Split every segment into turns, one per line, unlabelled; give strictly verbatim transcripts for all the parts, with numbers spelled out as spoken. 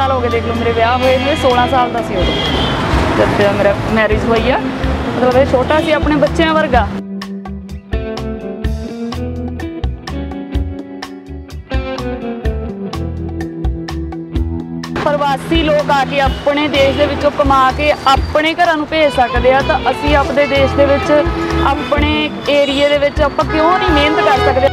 साल हो गए देख लो मेरे ब्याह हुए ने, सोलह साल का सी उदों जब मेरा मैरिज हुई आ। मतलब ये छोटा सी अपने बच्चों वर्गा। प्रवासी लोग आके अपने देश दे विचों कमा के अपने घरां नूं भेज सकते हैं, तो असीं अपने देश दे विच अपने एरिए दे विच आपां क्यों नहीं मेहनत कर सकते।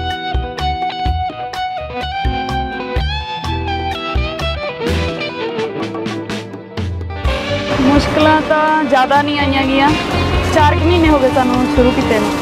मुश्किलां तां ज़्यादा नहीं आईयां गईयां, चार कुछ महीने हो गए सानूं शुरू कीते नूं।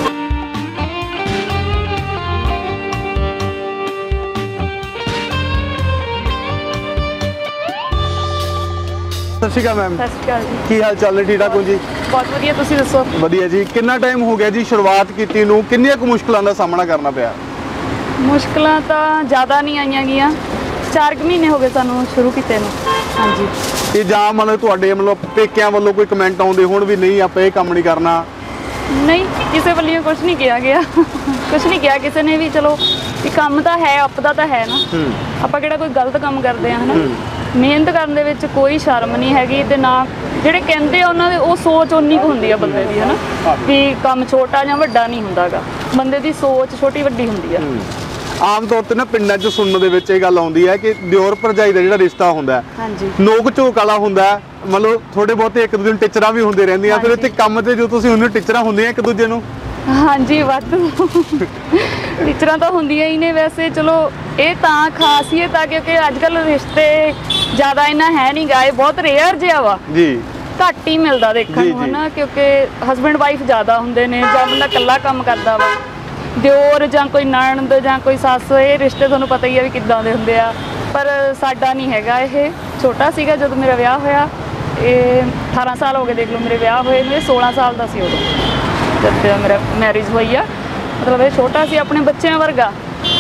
सत श्री अकाल मैम।
सत श्री अकाल जी।
की हाल चाल है? ठीक ठाक हो जी?
बहुत वधिया, तुसीं दसो?
वधिया जी। कितना टाइम हो गया जी शुरुआत कीती नूं, किन्नियां कुछ मुश्किलां दा सामना करना पिया?
मुश्किलां तां ज़्यादा नहीं आईयां गईयां, चार कुछ महीने हो गए सानूं शुरू कीते नूं। हाँ जी।
ते जां मतलब तुहाडे मतलब पेकिਆਂ ਵੱਲੋਂ कोई कमेंट आउंदे होण भी नहीं आपां ਇਹ ਕੰਮ नहीं करना?
नहीं, किसी वालों कुछ नहीं किया गया कुछ नहीं किया किसी ने भी। चलो ये काम तो है, अपना तो है ना, ਆਪਾਂ ਕਿਹੜਾ कोई गलत काम करते हैं है ना। ਮਿਹਨਤ ਕਰਨ ਦੇ ਵਿੱਚ ਕੋਈ ਸ਼ਰਮ ਨਹੀਂ ਹੈਗੀ, ਤੇ ਨਾ ਜਿਹੜੇ ਕਹਿੰਦੇ ਆ ਉਹਨਾਂ ਦੇ ਉਹ ਸੋਚ ਉਨੀ ਕੁ ਹੁੰਦੀ ਆ ਬੰਦੇ ਦੀ, ਹੈ ਨਾ, ਵੀ ਕੰਮ ਛੋਟਾ ਜਾਂ ਵੱਡਾ ਨਹੀਂ ਹੁੰਦਾਗਾ, ਬੰਦੇ ਦੀ ਸੋਚ ਛੋਟੀ ਵੱਡੀ ਹੁੰਦੀ ਆ।
ਆਮ ਤੌਰ ਤੇ ਨਾ ਪਿੰਡਾਂ 'ਚ ਸੁਣਨ ਦੇ ਵਿੱਚ ਇਹ ਗੱਲ ਆਉਂਦੀ ਹੈ ਕਿ ਦਿਓਰ ਭਰਜਾਈ ਦਾ ਜਿਹੜਾ ਰਿਸ਼ਤਾ ਹੁੰਦਾ
ਹਾਂਜੀ
ਨੋਕ ਝੋਕ ਵਾਲਾ ਹੁੰਦਾ, ਮਤਲਬ ਥੋੜੇ ਬਹੁਤੇ ਇੱਕ ਦੂਜੇ ਨੂੰ ਟੀਚਰਾਂ ਵੀ ਹੁੰਦੇ ਰਹਿੰਦੀਆਂ, ਫਿਰ ਇੱਥੇ ਕੰਮ ਤੇ ਜੋ ਤੁਸੀਂ ਉਹਨੂੰ ਟੀਚਰਾਂ ਹੁੰਦੀਆਂ ਇੱਕ ਦੂਜੇ ਨੂੰ?
ਹਾਂਜੀ ਵਾਧੂ ਟੀਚਰਾਂ ਤਾਂ ਹੁੰਦੀਆਂ ਹੀ ਨੇ। ਵੈਸੇ ਚਲੋ ਇਹ ਤਾਂ ਖਾਸੀਅਤ ਆ ਕਿਉਂਕਿ ਅੱਜ ਕੱਲ੍ਹ ਰਿਸ਼ਤੇ ਜ਼ਿਆਦਾ ਇੰਨਾ ਹੈ ਨਹੀਂ ਗਾ, ਇਹ ਬਹੁਤ ਰੇਅਰ ਜਿਹਾ ਵਾ ਜੀ, ਘੱਟ ਹੀ ਮਿਲਦਾ ਦੇਖਣ ਨੂੰ, ਹੈ ਨਾ, ਕਿਉਂਕਿ ਹਸਬੈਂਡ ਵਾਈਫ ਜ਼ਿਆਦਾ ਹੁੰਦੇ ਨੇ ਜਾਂ ਬੰਦਾ ਇਕੱਲਾ ਕੰਮ ਕਰਦਾ ਵਾ। ਦਿਓਰ ਜਾਂ ਕੋਈ ਨਣਦ ਜਾਂ ਕੋਈ ਸੱਸ, ਇਹ ਰਿਸ਼ਤੇ ਤੁਹਾਨੂੰ ਪਤਾ ਹੀ ਆ ਵੀ ਕਿੱਦਾਂ ਦੇ ਹੁੰਦੇ ਆ, ਪਰ ਸਾਡਾ ਨਹੀਂ ਹੈਗਾ। ਇਹ ਛੋਟਾ ਸੀਗਾ ਜਦੋਂ ਮੇਰਾ ਵਿਆਹ ਹੋਇਆ, ਇਹ ਅਠਾਰਾਂ ਸਾਲ ਹੋ ਗਏ ਦੇਖ ਲਓ ਮੇਰੇ ਵਿਆਹ ਹੋਏ ਨੂੰ, सोलह ਸਾਲ ਦਾ ਸੀ ਉਦੋਂ जब मेरा मैरिज हुई आ। मतलब ये छोटा सी अपने बच्चों वर्गा।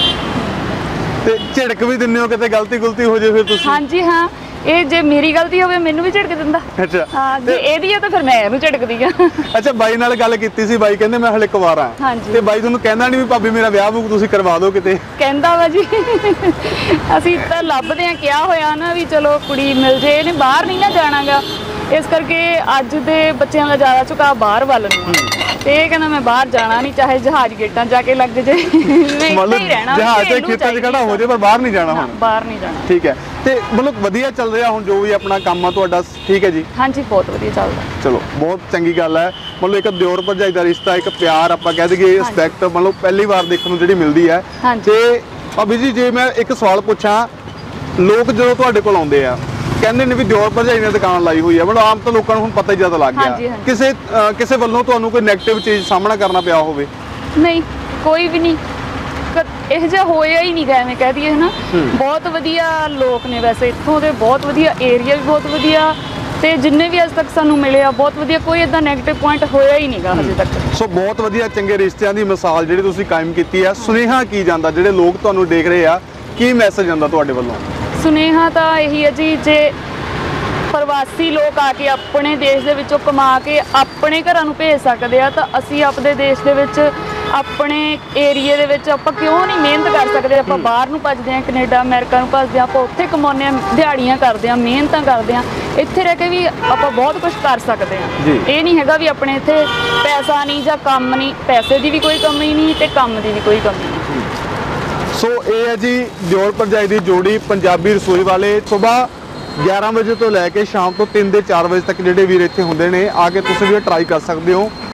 ते झिड़क भी दिंदे हो किते गलती गुलती हो जाए फिर तुसीं? हाँ
जी हाँ, ये जे मेरी गलती होवे मैनू भी झिड़क दिंदा।
अच्छा
हाँ, जे एदी है तो फिर मैं इहनूं झिड़कदी आ।
अच्छा, बाई नाल गल कीती सी, बाई कहंदे मैं हले कुवारा हां। हाँ जी। ते बाई तुहानूं कहंदा नहीं भी भाभी मेरा विआह वूह तुसीं करवा दो किते? कहंदा वा जी ਅਸੀਂ ਤਾਂ ਲੱਭਦੇ ਆ ਕਿਹਾ ਹੋਇਆ ਨਾ ਵੀ ਚਲੋ ਕੁੜੀ ਮਿਲ ਜੇ, ਇਹਨੇ ਬਾਹਰ ਨਹੀਂ ਨਾ ਜਾਣਾਗਾ, ਇਸ ਕਰਕੇ ਅੱਜ ਦੇ ਬੱਚਿਆਂ ਦਾ ਜ਼ਿਆਦਾ ਝੁਕਾਅ ਬਾਹਰ ਵੱਲ ਨੂੰ। ਤੇ ਇਹ ਕਹਿੰਦਾ ਮੈਂ ਬਾਹਰ ਜਾਣਾ ਨਹੀਂ, ਚਾਹੇ ਜਹਾਜ਼ ਗੇਟਾਂ ਜਾ ਕੇ ਲੱਗ ਜੇ, ਮੈਂ ਇੱਥੇ ਹੀ ਰਹਿਣਾ। ਜਹਾਜ਼ ਦੇ ਖੇਤਾਂ 'ਚ ਖੜਾ ਹੋ ਜੇ ਪਰ ਬਾਹਰ ਨਹੀਂ ਜਾਣਾ ਹੁਣ? ਬਾਹਰ ਨਹੀਂ ਜਾਣਾ। ਠੀਕ ਹੈ। ਤੇ ਮਤਲਬ ਵਧੀਆ ਚੱਲ ਰਿਹਾ ਹੁਣ ਜੋ ਵੀ ਆਪਣਾ ਕੰਮ ਆ ਤੁਹਾਡਾ? ਠੀਕ ਹੈ ਜੀ। ਹਾਂਜੀ, ਬਹੁਤ ਵਧੀਆ ਚੱਲਦਾ। ਚਲੋ ਬਹੁਤ ਚੰਗੀ ਗੱਲ ਹੈ। ਮਤਲਬ ਇੱਕ ਦਿਓਰ ਭਰਜਾਈ ਦਾ ਰਿਸ਼ਤਾ, ਇੱਕ ਪਿਆਰ ਆਪਾਂ ਕਹਿ ਦਈਏ, ਰਿਸਪੈਕਟ ਮਤਲਬ ਪਹਿਲੀ ਵਾਰ ਦੇਖਣ ਨੂੰ ਜਿਹੜੀ ਮਿਲਦੀ ਹੈ। ਤੇ ਭਾਬੀ ਜੀ ਜੇ ਮੈਂ ਇੱਕ ਸਵਾਲ ਪੁੱਛਾਂ, ਲੋਕ ਜਦੋਂ ਤੁਹਾਡੇ ਕੋਲ ਆਉਂਦੇ ਆ ਕਹਿੰਦੇ ਨੇ ਵੀ ਦਿਓਰ ਭਰਜਾਈ ਨੇ ਦੁਕਾਨ ਲਾਈ ਹੋਈ ਹੈ, ਮਤਲਬ ਆਮ ਤਾਂ ਲੋਕਾਂ ਨੂੰ ਹੁਣ ਪਤਾ ਹੀ ਜ਼ਿਆਦਾ ਲੱਗ ਗਿਆ, ਕਿਸੇ ਕਿਸੇ ਵੱਲੋਂ ਤੁਹਾਨੂੰ ਕੋਈ ਨੈਗੇਟਿਵ ਚੀਜ਼ ਸਾਹਮਣਾ ਕਰਨਾ ਪਿਆ ਹੋਵੇ? ਨਹੀਂ, ਕੋਈ ਵੀ ਨਹੀਂ, ਇਹ ਜਿਹਾ ਹੋਇਆ ਹੀ ਨਹੀਂ ਗਾ, ਐਵੇਂ ਕਹਿ ਦਈਏ, ਹੈ ਨਾ। ਬਹੁਤ ਵਧੀਆ ਲੋਕ ਨੇ ਵੈਸੇ ਇੱਥੋਂ ਦੇ, ਬਹੁਤ ਵਧੀਆ ਏਰੀਆ ਵੀ ਬਹੁਤ ਵਧੀਆ, ਤੇ ਜਿੰਨੇ ਵੀ ਅੱਜ ਤੱਕ ਸਾਨੂੰ ਮਿਲੇ ਆ ਬਹੁਤ ਵਧੀਆ, ਕੋਈ ਇਦਾਂ ਨੈਗੇਟਿਵ ਪੁਆਇੰਟ ਹੋਇਆ ਹੀ ਨਹੀਂਗਾ ਹਜੇ ਤੱਕ। ਸੋ ਬਹੁਤ ਵਧੀਆ ਚੰਗੇ ਰਿਸ਼ਤਿਆਂ ਦੀ ਮਿਸਾਲ ਜਿਹੜੀ ਤੁਸੀਂ ਕਾਇਮ ਕੀਤੀ ਆ। ਸੁਨੇਹਾ ਕੀ ਜਾਂਦਾ ਜਿਹੜੇ ਲੋਕ ਤੁਹਾਨੂੰ ਦੇਖ ਰਹੇ ਆ, ਕੀ ਮੈਸੇਜ ਜਾਂਦਾ ਤੁਹਾਡੇ ਵੱਲੋਂ? ਸੁਨੇਹਾ ਤਾਂ ਇਹੀ ਹੈ ਜੀ, ਜੇ ਪ੍ਰਵਾਸੀ ਲੋਕ ਆ ਕੇ ਆਪਣੇ ਦੇਸ਼ ਦੇ ਵਿੱਚੋਂ ਕਮਾ ਕੇ ਆਪਣੇ ਘਰਾਂ ਨੂੰ ਭੇਜ ਸਕਦੇ ਆ, ਤਾਂ ਅਸੀਂ ਆਪਣੇ ਦੇਸ਼ ਦੇ ਵਿੱਚ ਆਪਣੇ ਏਰੀਏ ਦੇ ਵਿੱਚ ਆਪਾਂ ਕਿਉਂ ਨਹੀਂ ਮਿਹਨਤ ਕਰ ਸਕਦੇ? ਆਪਾਂ ਬਾਹਰ ਨੂੰ ਭੱਜਦੇ ਹਾਂ, ਕੈਨੇਡਾ ਅਮਰੀਕਾ ਨੂੰ ਭੱਜਦੇ ਹਾਂ, ਆਪਾਂ ਉੱਥੇ ਕਮਾਉਂਦੇ ਹਾਂ, ਦਿਹਾੜੀਆਂ ਕਰਦੇ ਹਾਂ, ਮਿਹਨਤਾਂ ਕਰਦੇ ਹਾਂ, ਇੱਥੇ ਰਹਿ ਕੇ ਵੀ ਆਪਾਂ ਬਹੁਤ ਕੁਝ ਕਰ ਸਕਦੇ ਹਾਂ। ਇਹ ਨਹੀਂ ਹੈਗਾ ਵੀ ਆਪਣੇ ਇੱਥੇ ਪੈਸਾ ਨਹੀਂ ਜਾਂ ਕੰਮ ਨਹੀਂ, ਪੈਸੇ ਦੀ ਵੀ ਕੋਈ ਕਮੀ ਨਹੀਂ ਤੇ ਕੰਮ ਦੀ ਵੀ ਕੋਈ ਕਮੀ ਨਹੀਂ। ਸੋ ਇਹ ਹੈ ਜੀ ਦਿਓਰ ਭਰਜਾਈ ਦੀ ਜੋੜੀ, ਪੰਜਾਬੀ ਰਸੋਈ ਵਾਲੇ। ਸੁਬਾਹ ਗਿਆਰਾਂ ਵਜੇ ਤੋਂ ਲੈ ਕੇ ਸ਼ਾਮ ਤੋਂ ਤਿੰਨ ਦੇ ਚਾਰ ਵਜੇ ਤੱਕ ਜਿਹੜੇ ਵੀਰ ਇੱਥੇ ਹੁੰਦੇ ਨੇ, ਆ ਕੇ ਤੁਸੀਂ ਵੀ ਟਰਾਈ ਕਰ ਸਕਦੇ ਹੋ।